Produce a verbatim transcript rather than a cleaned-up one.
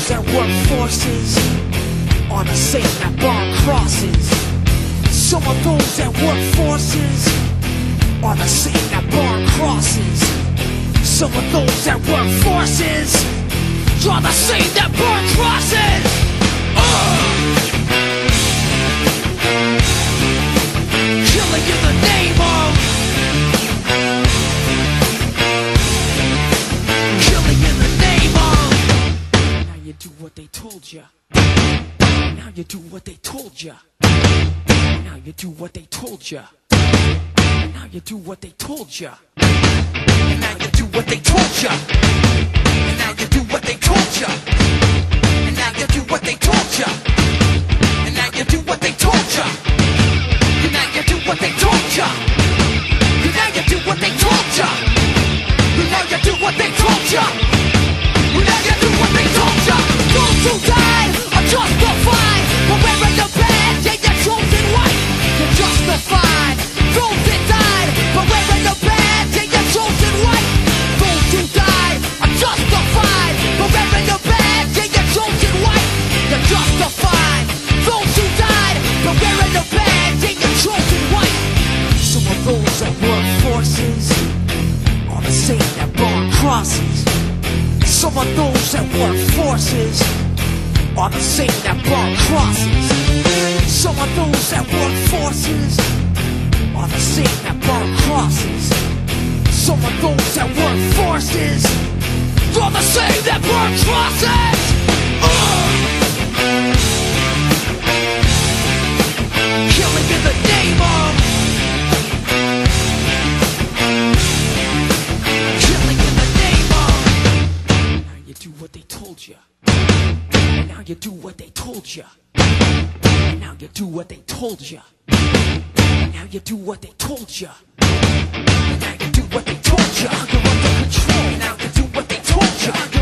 those that work forces are the same that burn crosses. Some of those that work forces are the same that burn crosses. Some of those that work forces are the same that burn crosses. Uh! Killing in the name of, killing in the name of. Now you do what they told ya. Now you do what they told ya. Now you do what they told ya. Now you do what they told ya. And now you do what they told ya. And now you do what they told ya. And now you do what they told ya. And now you do what they told ya. And now you do what they told ya. And now you do what they told ya. And now you do what they told ya. And now you do what they told ya. Those who died are justified for wearing the badge. Yeah, you're chosen white. You're justified. Those that died for wearing the badge. Yeah, you're chosen white. Those who died are justified for wearing the badge. Yeah, you're chosen white. You're justified. Those who died for wearing the badge. Yeah, you're chosen white. Some of those that work forces are the same that burn crosses. Some of those that work forces are the same that burn crosses. Some of those that work forces are the same that burn crosses. Some of those that work forces are the same that burn crosses. Uh! Killing in the name of, killing in the name of. Now you do what they told ya. Now you do what they told ya. Now you do what they told ya. Now you do what they told ya. Now you do what they told ya. You're under control. Now you do what they told ya.